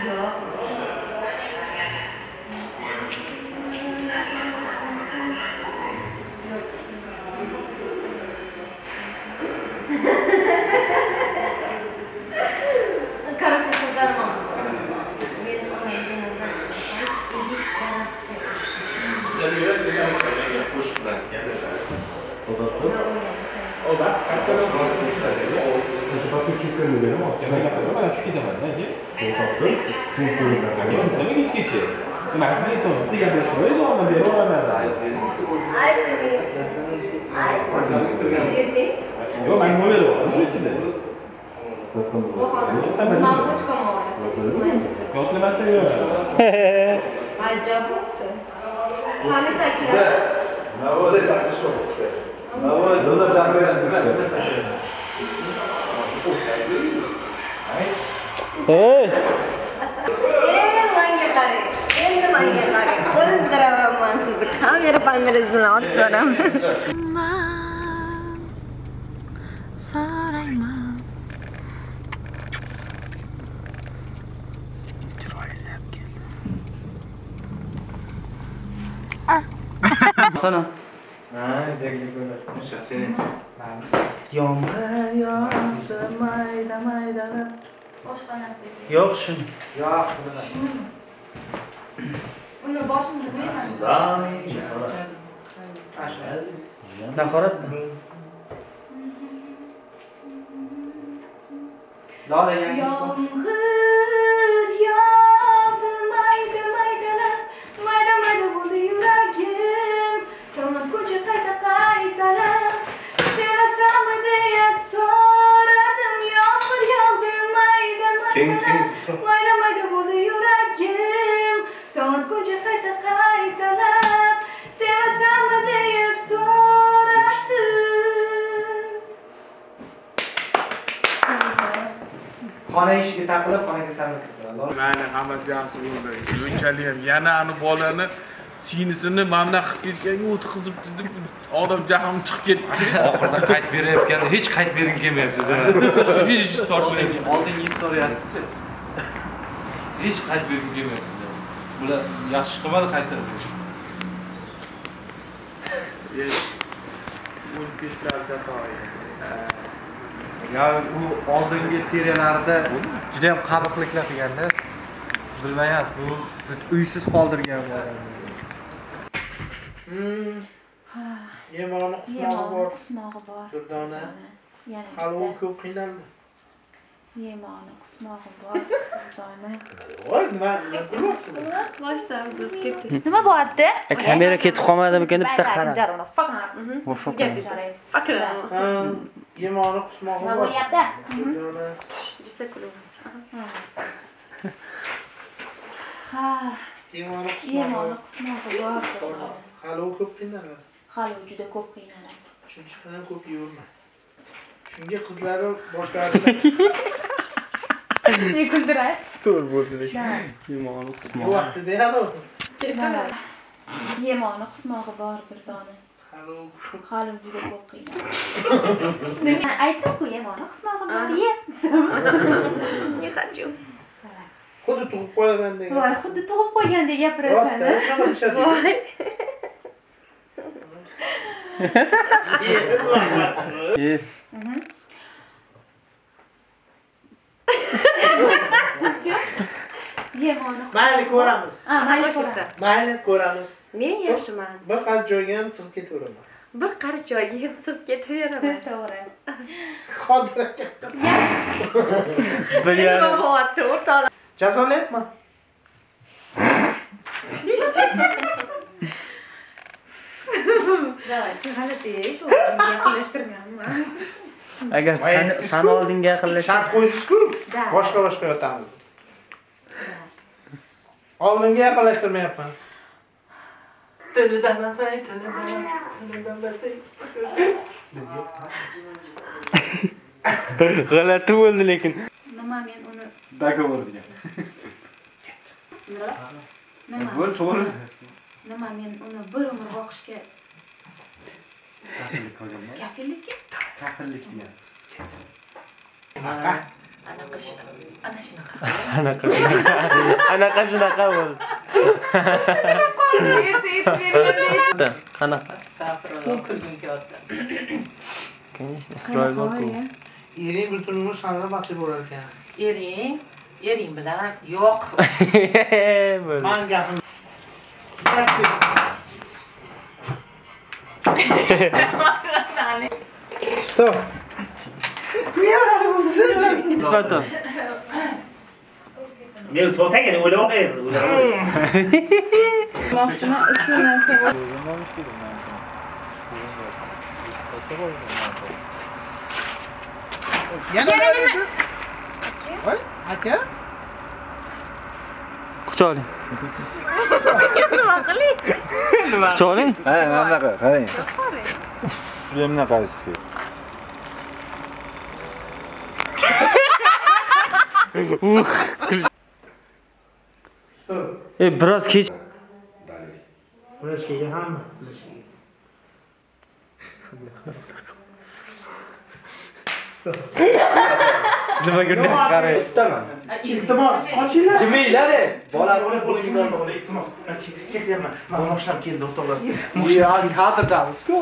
Yo'q. Короче, so'zlarim men onamga nazar O'sha posibchikka nima olib mana tushib ketaman aka. To'xtatdim. Tinchingizdan nima kechgacha? Nima sizga to'g'ri gaplashmaydi, ona beraman. Yo'q, men o'ylayapman. Nima ichida? Yotlamasdan yuraman. Ajab bo'lsa. Hamid aka. Navoda chaqirishyapti. Navoda chaqiryapti. Hey! Menga qarang. Endi menga qarang. O'ldiraman sizni. Kamerangiz bilan otib beraman. Sarayman. Sana. Yomg'ir yog'di mayda maydalab. Boshqa narsa. Yo'q shun. Yo'q, Uni boshini bilmayman. Nahoratda. Lola yangi Yomg'ir yog'di mayda maydalab, mayda mayda bo'ldi yuragim. To'nkuncha qaytalab, sevasanmi deya so'radim. Yomg'ir yog'di mayda maydalab, mayda mayda bo'ldi yuragim. To'nkuncha qaytalab, sevasanmi deya so'radim. xona eshigiga taqilib, xonaga sarmab kirdilar. Mayli, hammasi yaxshi bo'ldi. Yo'nchalik ham yana ani bolani singlisini mana qilib ketganga o'tkazib deb odam jahlim chiqib ketdi. Oxirida qayt berayotganda hech qayt bering kelmayapti-da. Hech tortmayapti. Oldingi istoriyasi-chi? Hech qayt bergim kelmayapti. Bular yaxshi qilmadi qaytarib. 15larda to'ydi. Ya u oldingi seriyalarda juda ham qabiqliklar qilganda bilmayapsiz, bu uysiz qoldirgan bo'ladi. Yemoni qusmog'i bor. Qusmog'i bor. Durdona. Yana Hali ko'p qiynaldi. Yemoni qusmog'i bor. Durdona. Voy, nima qilyapsiz? Boshdan uzib ketdi. Nima bo'lyapti? Kamera ketib qolmadimikan deb bitta qarab. Sizga bizaray. Fakra. Yemoni qusmog'i Nima bor. bo'lyapti? Durdona. Desa kulib. Ha, Yemoni Yemoni qusmog'i qusmog'i bor. bor. Hali ko'p qiynaladi. Hali juda ko'p qiynaladi. Shuncha ham ko'p yeyverma. Shunga qizlari boshlaridan Ne kuldirasiz? So'l bo'ldi lekin. Yomon qismon. vaqtida ham Yemoni qusmog'i bor Durdona. Hali juda ko'p qiynaladi. men aytdim-ku yemoni qismog'i bor, ye. Не хочу. xuddi tug'ib qo'yagandek. Voy, xuddi tug'ib qo'ygandek gapirasan. Rosta, shunaqa deyishadi. Yes. Yemoni. Mayli ko'ramiz. Mayli ko'ramiz. Mayli ko'ramiz. Men yaxshiman. Bir qarich joyga ham sig'ib ketaveraman. Bir qarich joyga ham sig'ib ketaveraman. To'g'ri. Qodir aka. Nima bo'lyapti o'rtoqlar? Jazolayapman. Давайте, g'alati ish o'zimga yaqinlashtirganman. Agar san oldinga yaqinlash. Shart qo'ydingiz-ku. Boshqa yotamiz. Oldinga yaqinlashtirmayapman. Tilidan basay. G'alati bo'ldi lekin. Nima men uni Dogovor degan. nima? To'g'ri. Nima men uni bir umr boqishga Kafillik qilganman. kafillikka? Kafillik degan. Bunaqa Ana shunaqa. Anaqa shunaqa bo'ldi. Qanaqa? Astagfirullah, kulgim kelyapti. Конечно, Isroil bor-ku. Ering bir turmush sanla baxtli bo'lar ekan. Ering bilan yo'q. Bo'ldi. Men gapim. Stop. Isbato. Men to'tagani o'ylayapman. Moqchini ustini Yana nima? Voy, aka. Quchoqling. nima qiling? Quchoqling. Ha, mana bunaqa, qarang. Juda bunaqasiz. Biroz kech. Flashkaga hamma. Flashkaga. Nimaga unday qarang? Istaman. Iltimos, qochinglar. Jiminglar, bolasini bo'lingan o'g'li iltimos. Ketyapman. Men mashinam keldi, o'rtoqlar. Yo'q, xotiramiz-ku.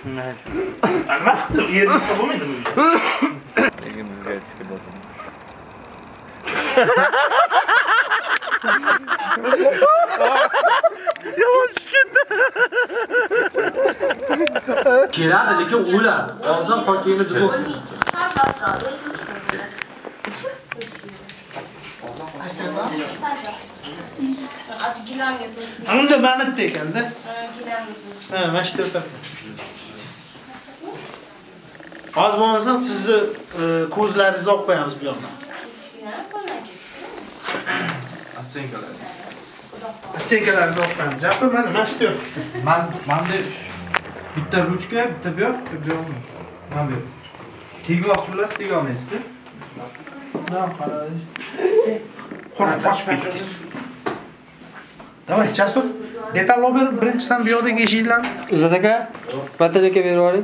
Vaqt yerda bo'lmaydimi? Egimizga aytib keldim. Yavaş ketdi. Keladi, lekin o'ladi. Og'zdan qolganini yo'q. Unda mamlatta ekanda. Ha, mana shu o'tadi. Hozir bo'lmasam sizni ko'zlaringizni olib qo'yamiz bu yoqdan. Atsenkalarni olib qo'yamiz. Jafar mana shu yoq. Manda bitta ruchka, bitta bu yoq, bitta bu yoq. Mana bu. Tegmoqchi bo'lasiz, tega olmaysiz-da. Mana qarang. Qo'rqib qochib ketdingiz. Davay, Jasur. Detal olib ber, birinchidan bu yoqdagi eshiklarni. Izzat aka, batareyka berib yuboring.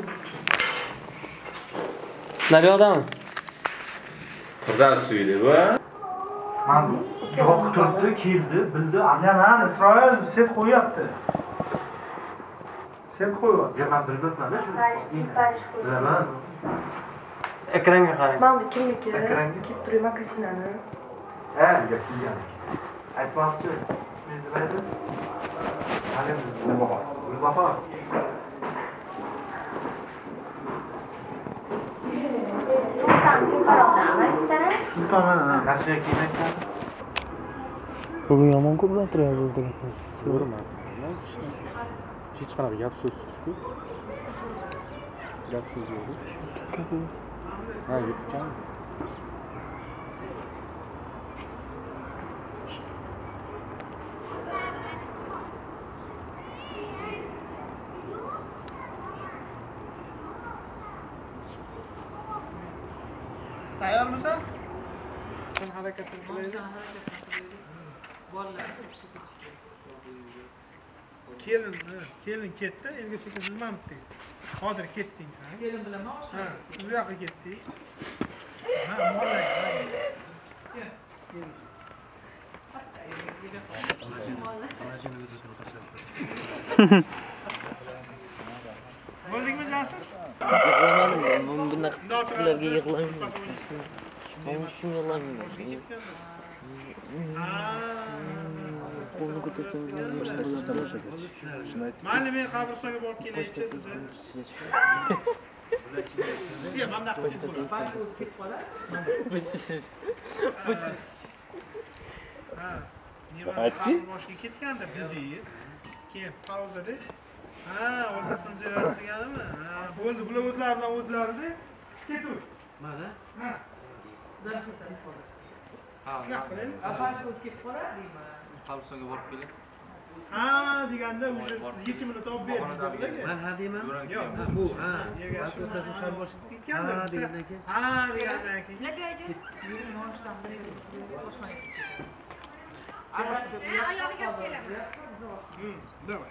Naryoqdami? Qirdan suydi bu. Mana yo'q turibdi, keldi, bildi. Ana, Isroil set qo'yapti. Set qo'yapti. Men bilmayman-da shu. Bilaman. Ekranga qarang. Mana kimniki? Kelib turing magazinani. Ha, gapirgan. Aytmoqchi. Ismingiz nima edi? Halim Gulbahor. Gulbahor. Sulton mana. Nasha kiymakdan. Bugun yomon ko'p material bo'ldi. Ko'raman. Hech qanaqa gap so'zsiz-ku. Gap so'z yo'q. Ha, yutgan. Tayyormisan? Ben harakat qilaylik. Kelin ketdi, elga sekin sizmamdi. Hozir ketding sen. Kelin bilan mashina. Ha, siz bu yoqqa ketdingiz. Ha, mo'lay. Bo'ldingmi Jasur? Yig'lamadim. Men bunaqa qizlarga yig'lamayman. Shunga yig'lamayman. Qo'lni ko'tarsam Mayli, men qabristonga borib kelaychi dedi. Ya, mana qilib bo'ladi. Ha, nima boshga ketganda dedingiz. Keyin pauzada. Ha, o'zini so'rayotganimi? Ha, bo'ldi, bular o'zlaridan o'zlarida. Ketur. Mana. Ha. Sizlar ketasiz. Ha, Qabristonga borib keling. Ha, deganda o'sha siz yechimini topib berdingiz dedilar. Men ha deyman. Yo'q, bu ha, o'tkazib ham boshqa ketganda. Ha, degandan keyin. Ha, degandan keyin. Oyog'iga olib kelaman. Давай.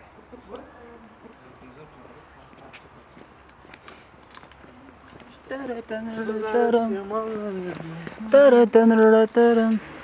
Tara